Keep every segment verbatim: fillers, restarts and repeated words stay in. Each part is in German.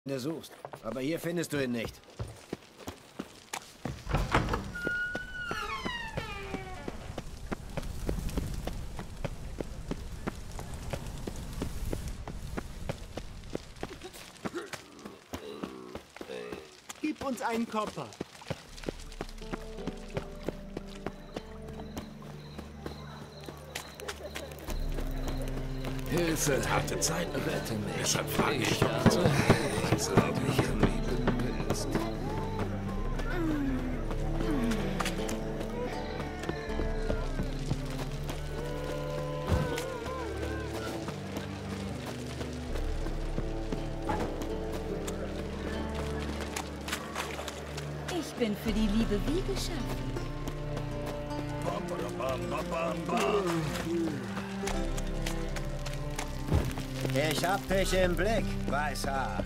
du suchst. Aber hier findest du ihn nicht. Gib uns einen Koffer. Hilfe! Harte Zeiten. Rette mich. Deshalb frage ich, Ich ob du habe wirklich am Leben bist. Ich bin für die Liebe wie geschaffen. Bam, bam, bam, bam, bam. Ich hab dich im Blick, Weißhaar.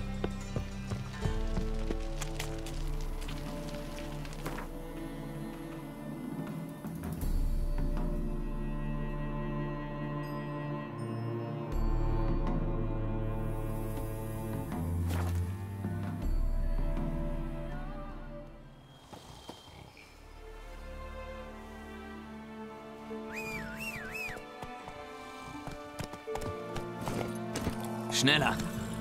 Schneller!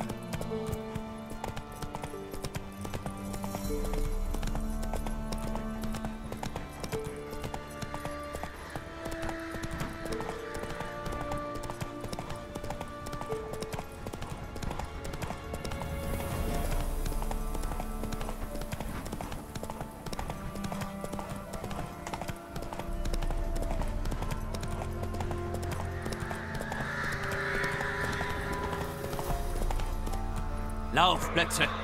Laufplätze!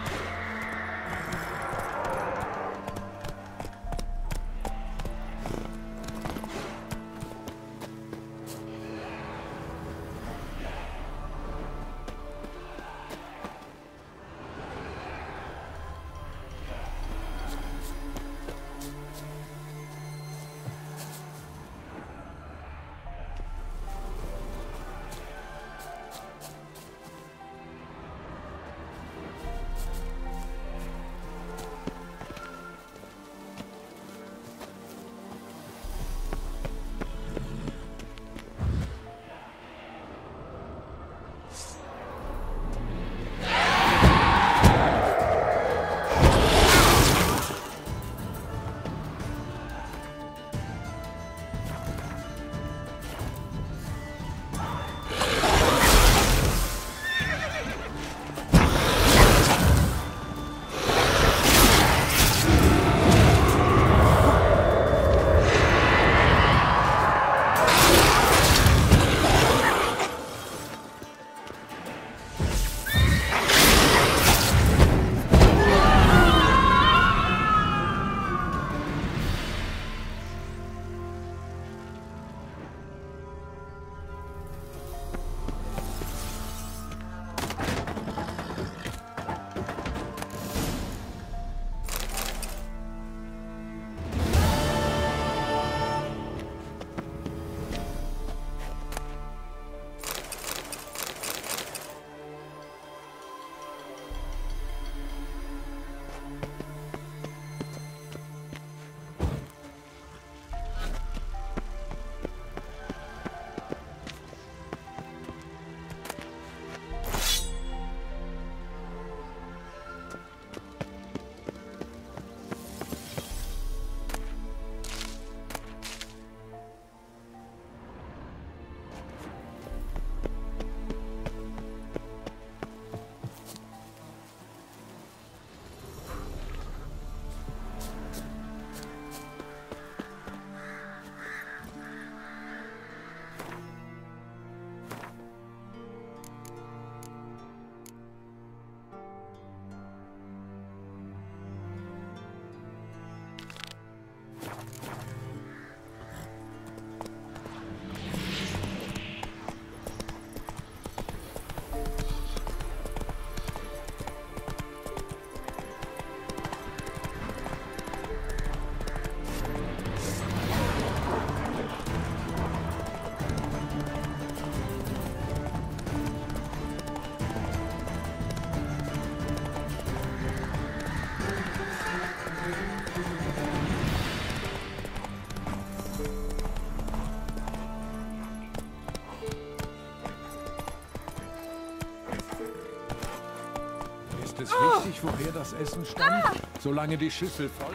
Ist es wichtig, woher das Essen stammt? Solange die Schüssel voll...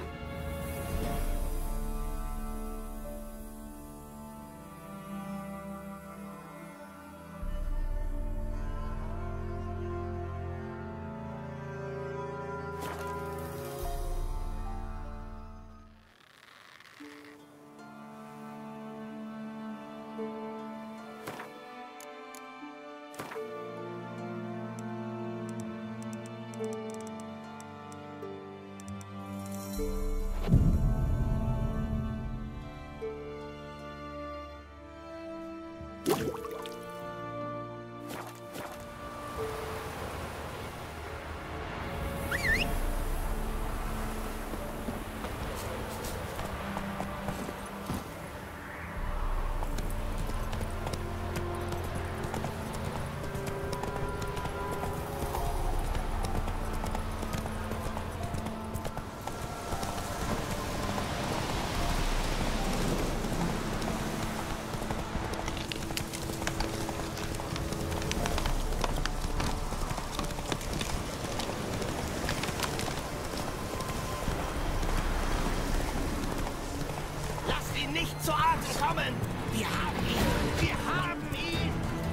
Nicht zu Atem kommen! Wir haben ihn! Wir haben ihn!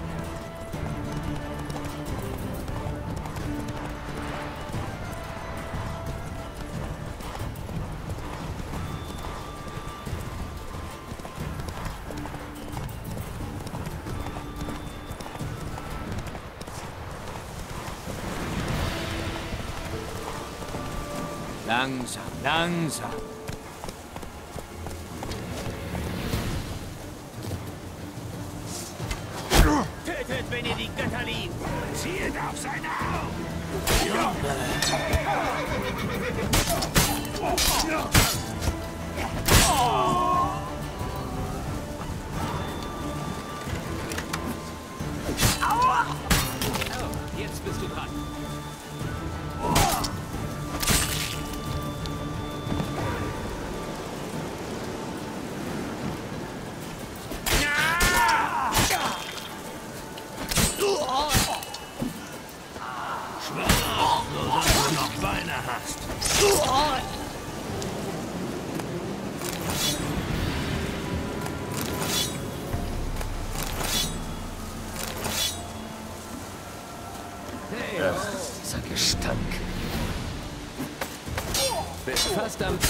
Langsam, langsam. Tötet, wenn ihr die Götter liebt! Zielt auf seine Augen! Aua! Oh, jetzt bist du dran. Ach, dieser Gestank. Bist fast am...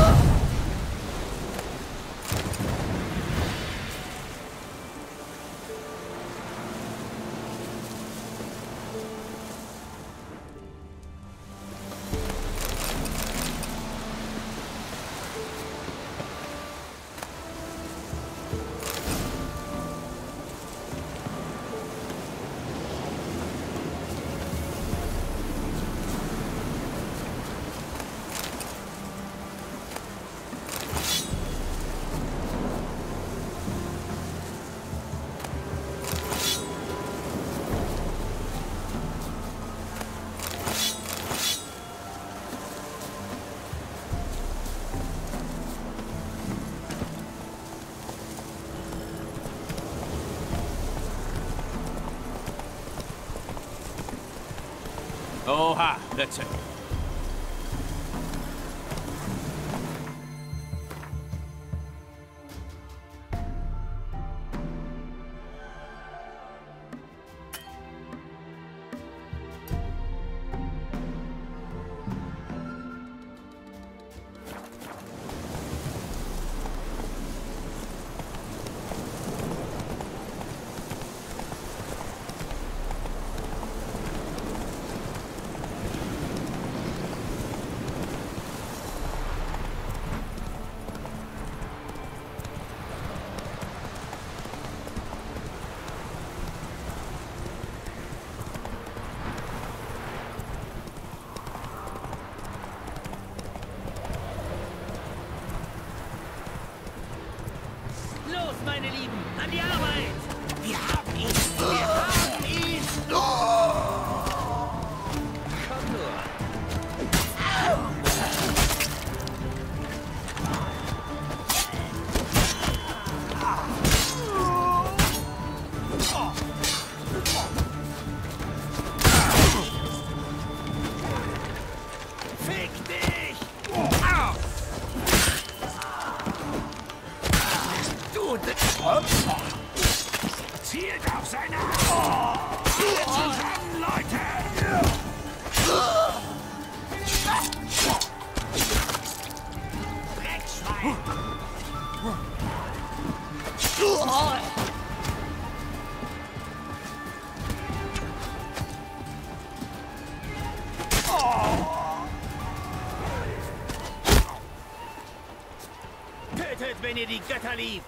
Oha, that's it. Los, meine Lieben, an die Arbeit! Wir haben ihn! Wir haben ihn! Komm nur. wenn ihr die Götter liebt.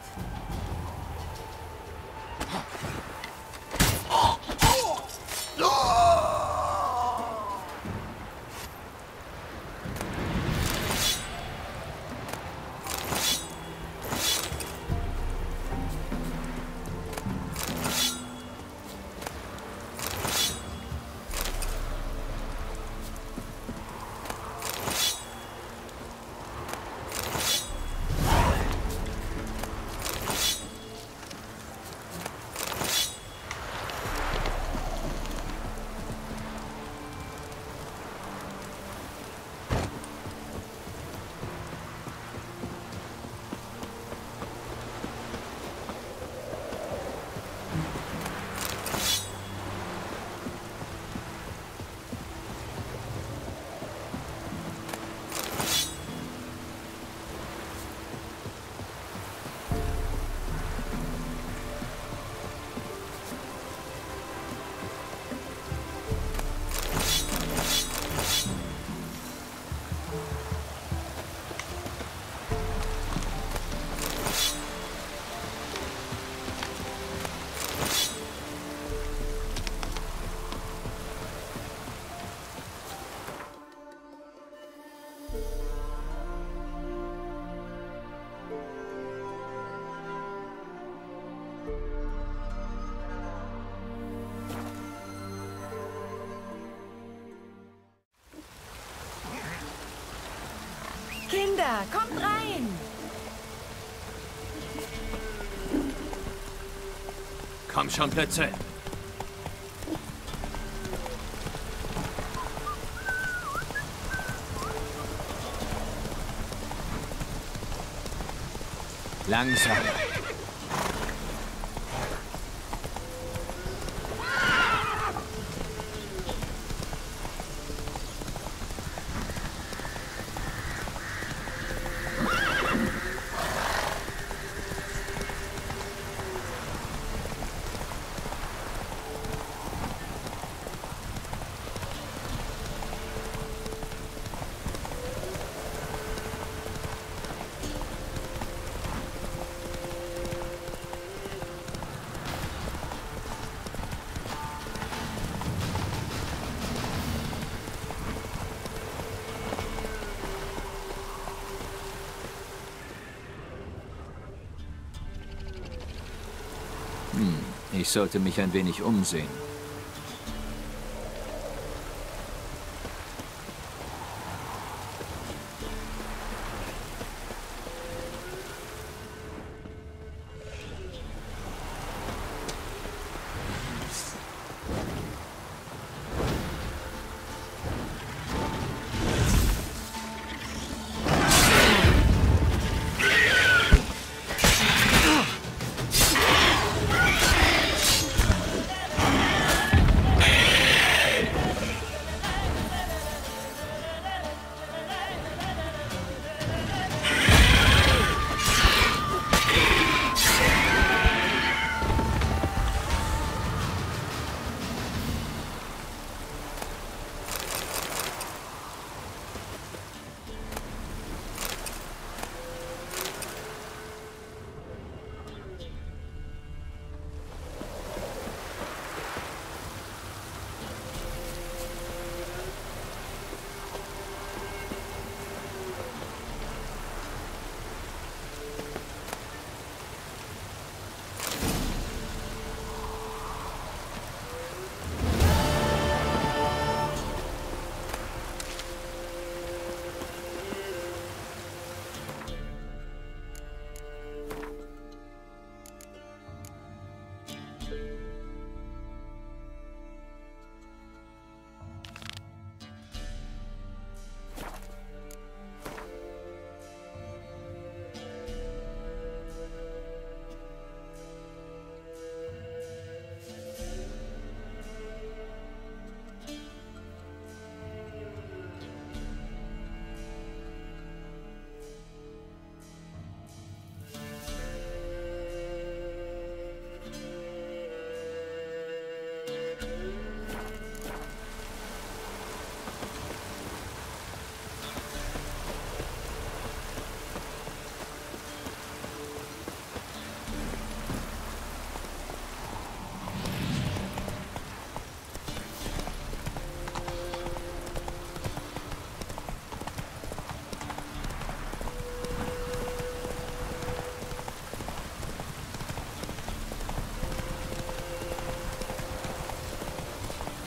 Kinder, kommt rein! Komm schon, Blitze. Langsam. Ich sollte mich ein wenig umsehen.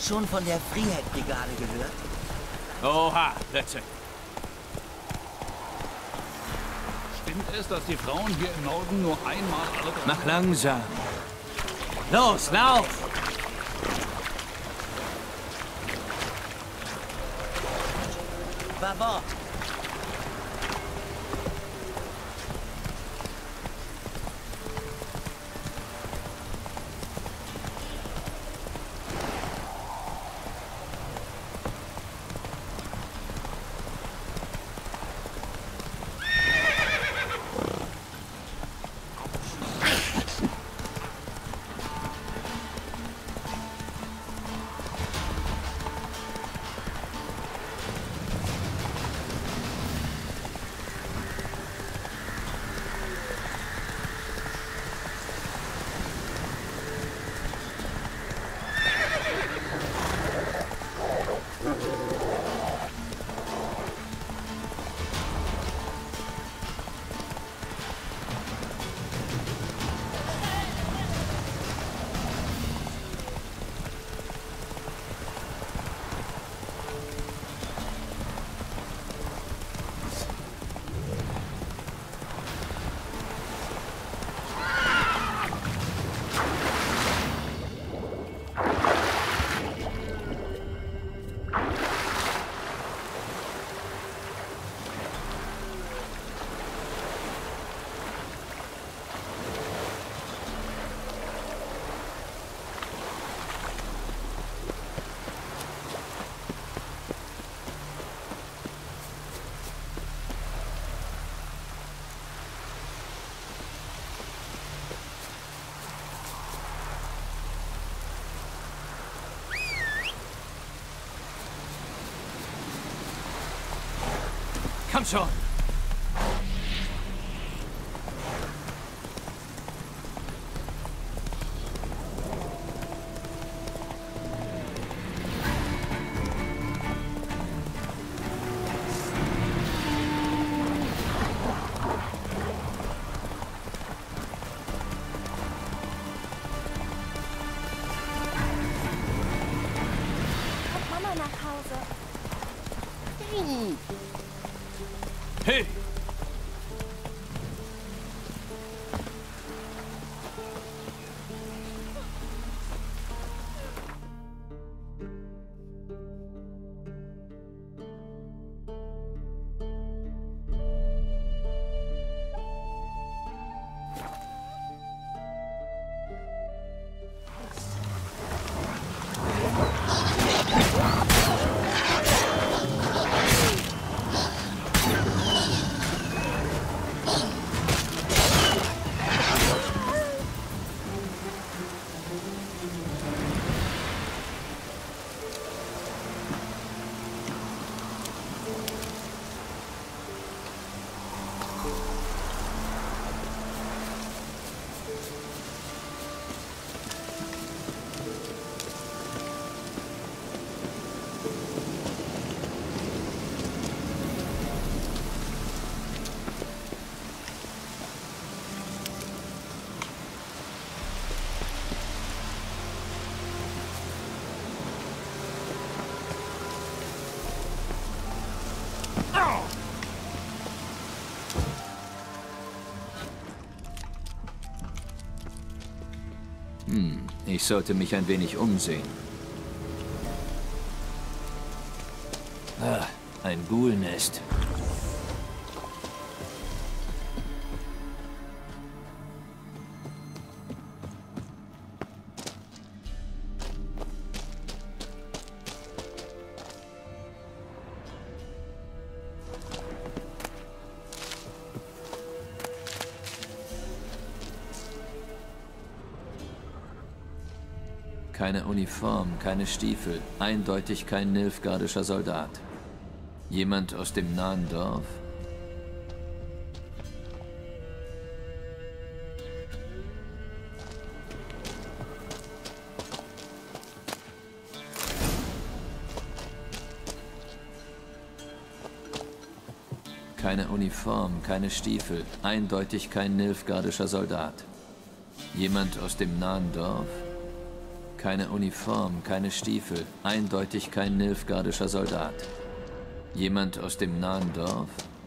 schon von der Freehead-Brigade gehört? Oha, Plätze. Stimmt es, dass die Frauen hier im Norden nur einmal alle drei... Mach langsam. Los, lauf! Bavard. Komm schon! Kommt Mama nach Hause? Hey! Hm, ich sollte mich ein wenig umsehen. Ah, ein Ghoulnest. Keine Uniform, keine Stiefel, eindeutig kein nilfgaardischer Soldat. Jemand aus dem nahen Dorf? Keine Uniform, keine Stiefel, eindeutig kein nilfgaardischer Soldat. Jemand aus dem nahen Dorf? Keine Uniform, keine Stiefel. Eindeutig kein nilfgaardischer Soldat. Jemand aus dem nahen Dorf?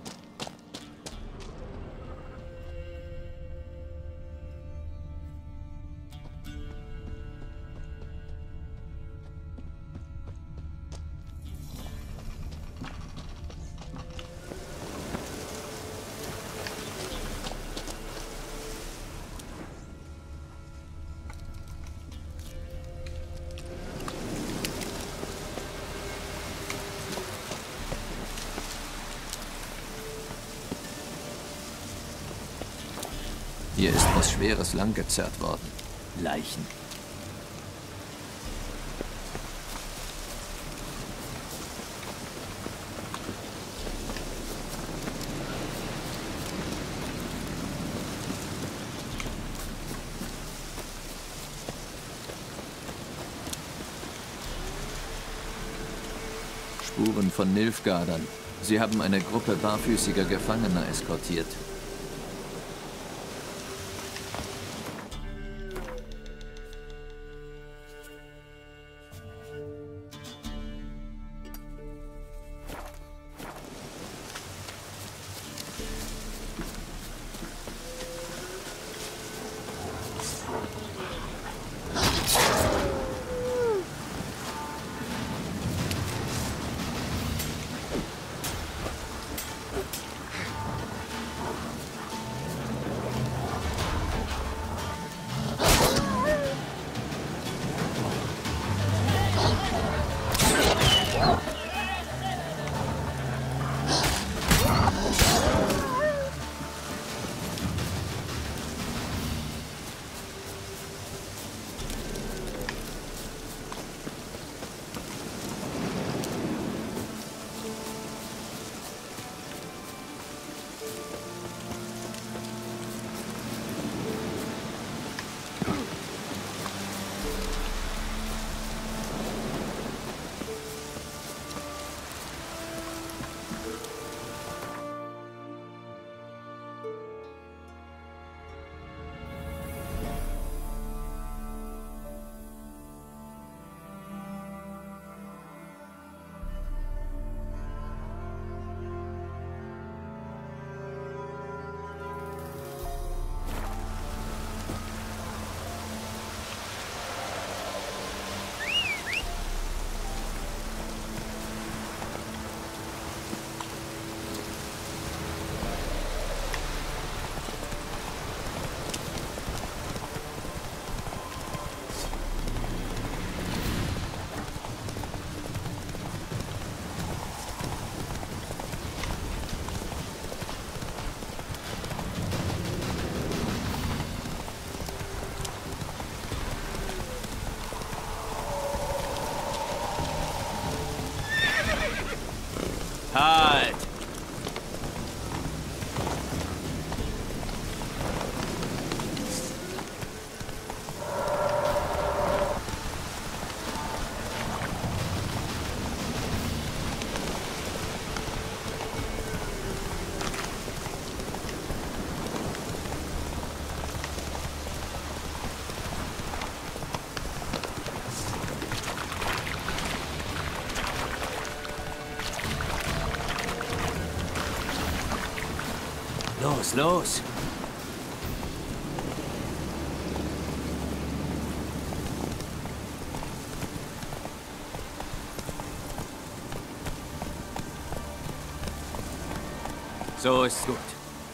Hier ist was Schweres langgezerrt worden. Leichen. Spuren von Nilfgaardern. Sie haben eine Gruppe barfüßiger Gefangener eskortiert. Halt! Los, los! So ist's gut.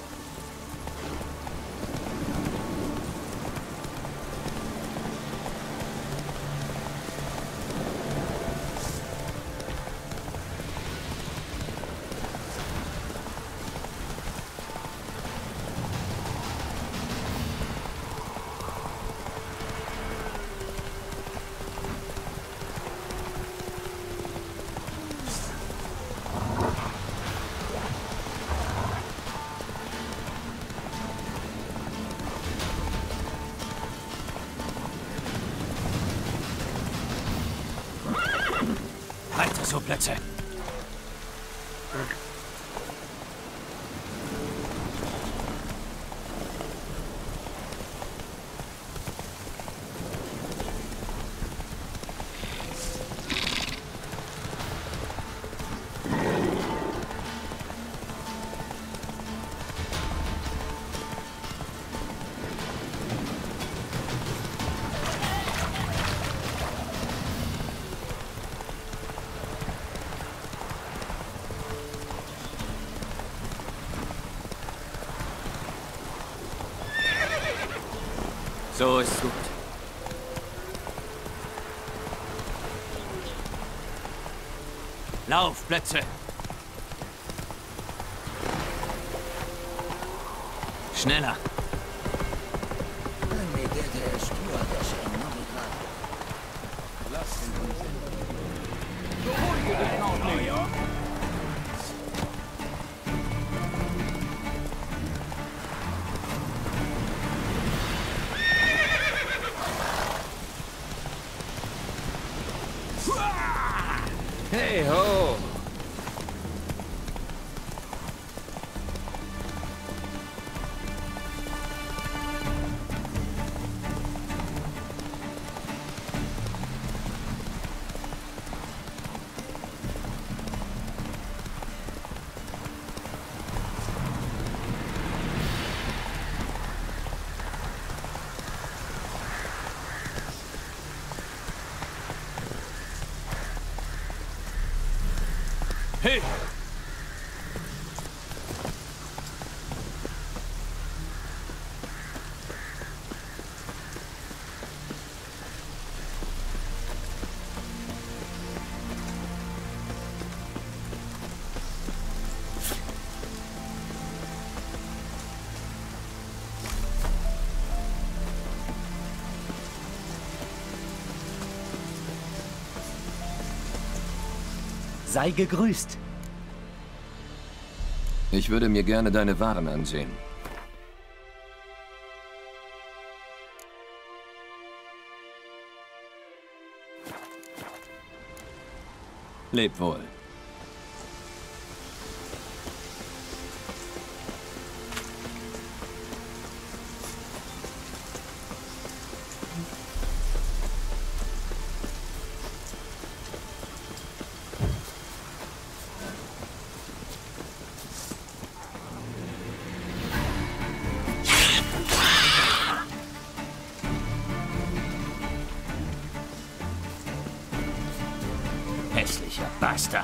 Weiter so, Plätze. So ist gut. Laufplätze. Schneller. Hey ho! Hey! Sei gegrüßt. Ich würde mir gerne deine Waren ansehen. Leb wohl. Hässlicher Bastard.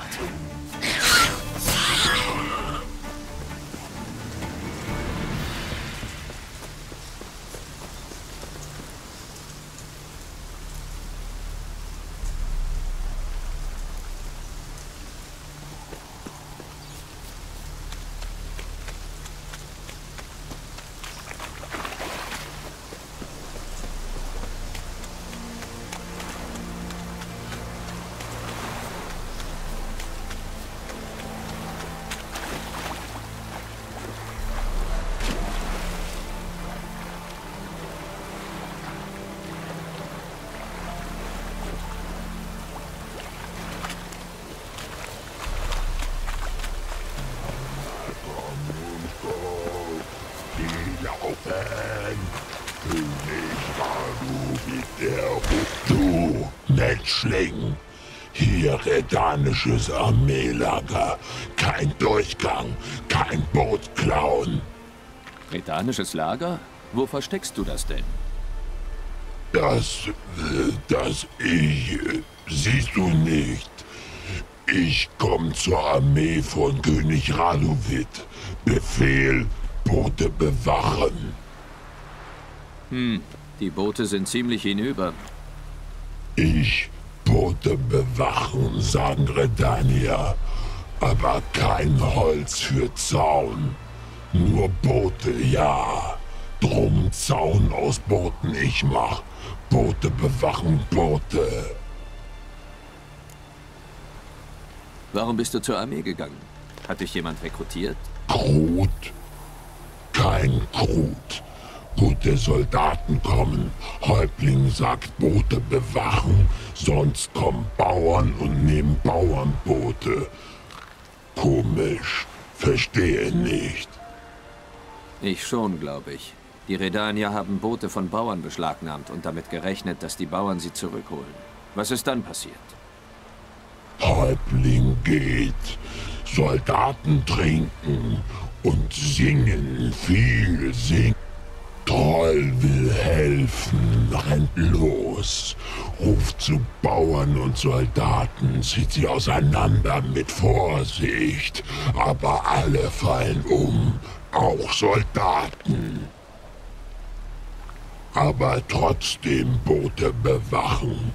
Du, Menschling, hier redanisches Armeelager. Kein Durchgang, kein Boot klauen. Redanisches Lager? Wo versteckst du das denn? Das, das ich, siehst du nicht. Ich komme zur Armee von König Radovid. Befehl, Boote bewachen. Hm, die Boote sind ziemlich hinüber. Ich, Boote bewachen, sagen Redanier. Aber kein Holz für Zaun. Nur Boote, ja. Drum Zaun aus Booten ich mach. Boote bewachen Boote. Warum bist du zur Armee gegangen? Hat dich jemand rekrutiert? Krut? Kein Krut. Gute Soldaten kommen. Häuptling sagt Boote bewachen. Sonst kommen Bauern und nehmen Bauernboote. Komisch. Verstehe nicht. Ich schon, glaube ich. Die Redanier haben Boote von Bauern beschlagnahmt und damit gerechnet, dass die Bauern sie zurückholen. Was ist dann passiert? Häuptling geht. Soldaten trinken und singen, viel singen. Troll will helfen, rennt los, ruft zu Bauern und Soldaten, zieht sie auseinander mit Vorsicht, aber alle fallen um, auch Soldaten. aber trotzdem Boote bewachen.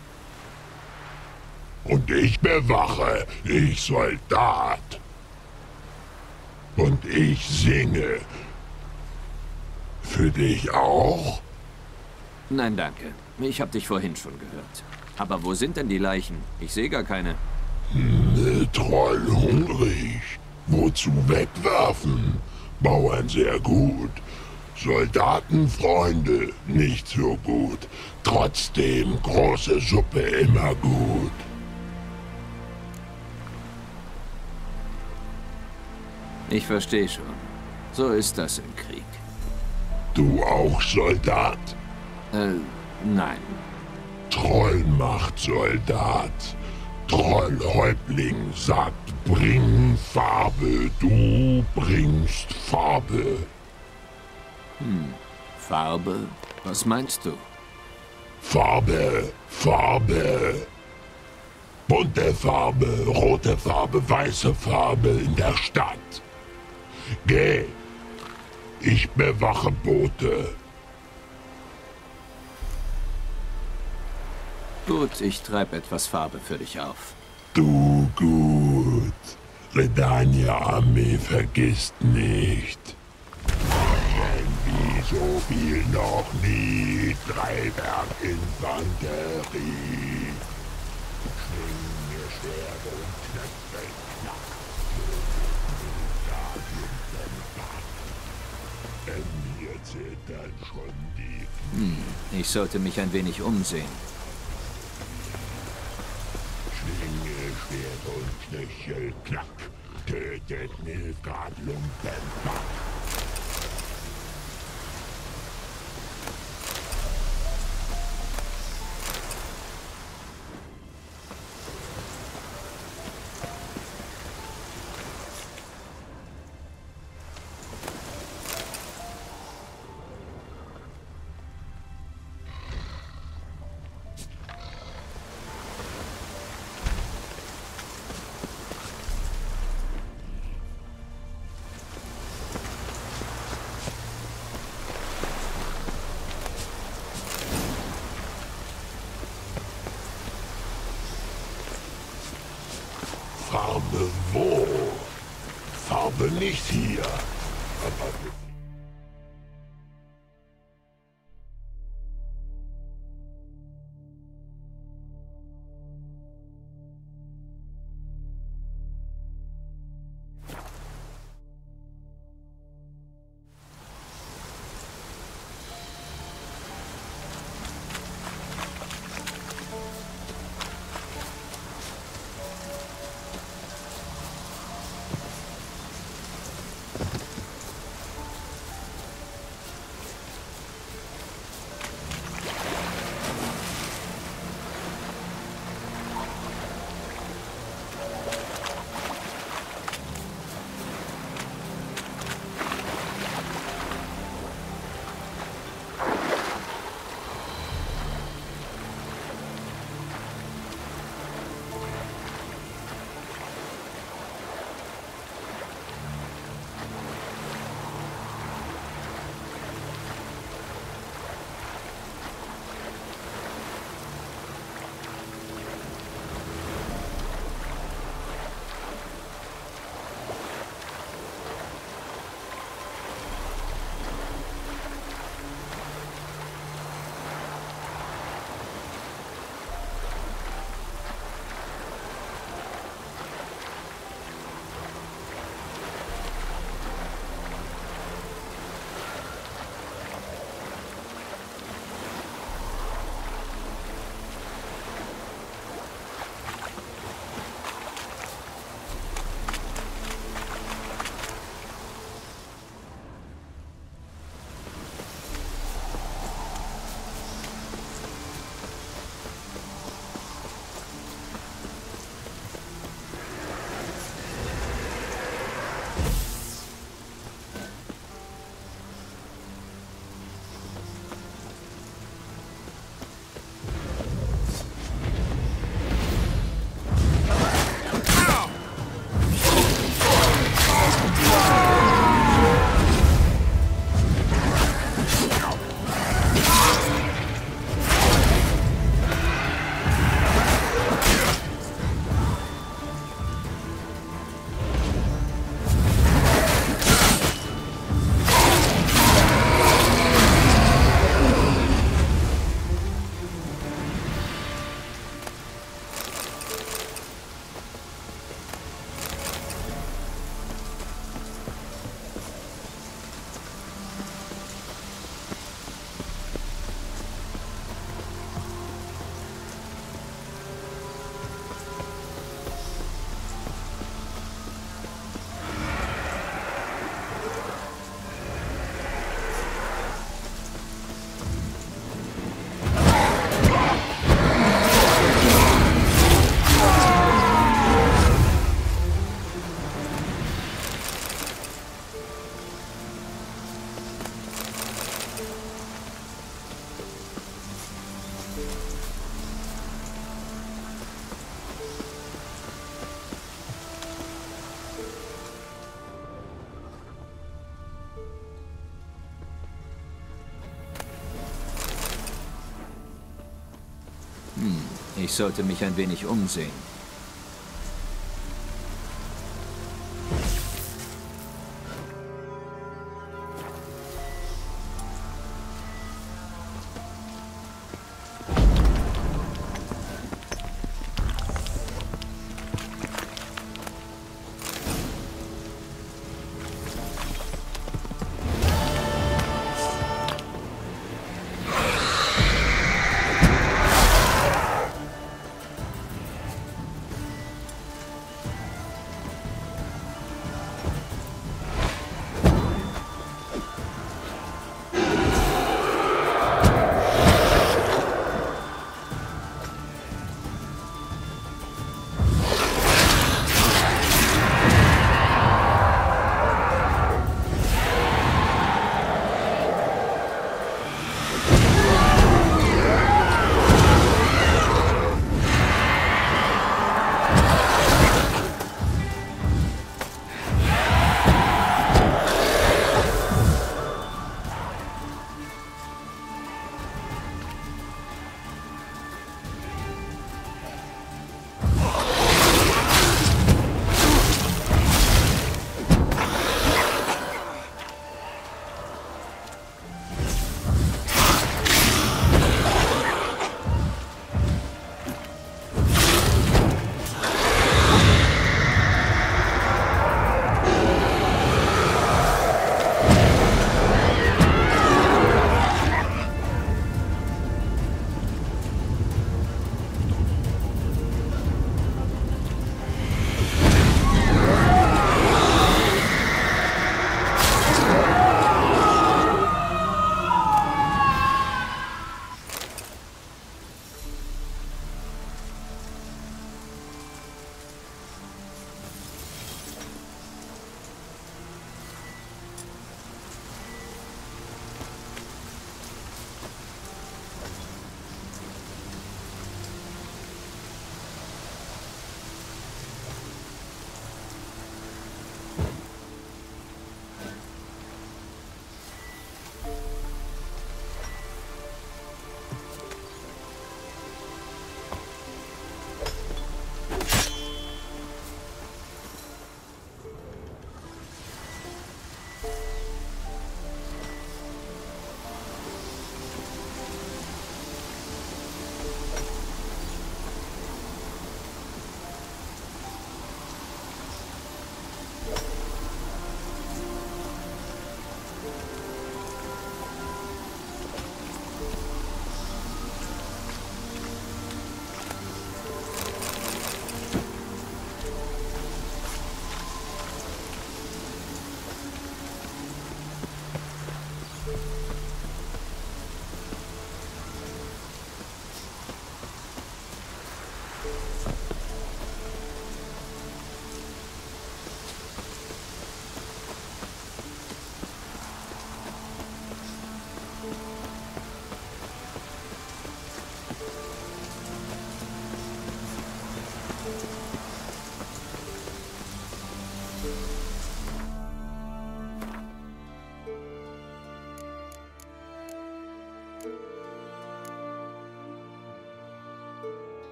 Und ich bewache, ich Soldat. Und ich singe. Für dich auch? Nein, danke. Ich habe dich vorhin schon gehört. Aber wo sind denn die Leichen? Ich sehe gar keine. Hm, Troll hungrig. Wozu wegwerfen? Bauern sehr gut. Soldatenfreunde nicht so gut. Trotzdem große Suppe immer gut. Ich verstehe schon. So ist das im Krieg. Du auch Soldat? Äh, nein. Trollmacht-Soldat. Trollhäuptling sagt, bring Farbe, du bringst Farbe. Hm, Farbe? Was meinst du? Farbe, Farbe. Bunte Farbe, rote Farbe, weiße Farbe in der Stadt. Geh, ich bewache Boote. Gut, ich treibe etwas Farbe für dich auf. Du gut. Redania-Armee vergisst nicht. Denn wie so viel noch nie. Dreiberg-Infanterie. Schwingen mir Schwert und Knöpfe knack. Denn mir zittern schon die Knie. Hm, ich sollte mich ein wenig umsehen. Schlinge, Schwert und Knöchel, klack, tötet Nilfgaard Lumpenpack. Farbe wo? Farbe nicht hier. Aber Ich sollte mich ein wenig umsehen.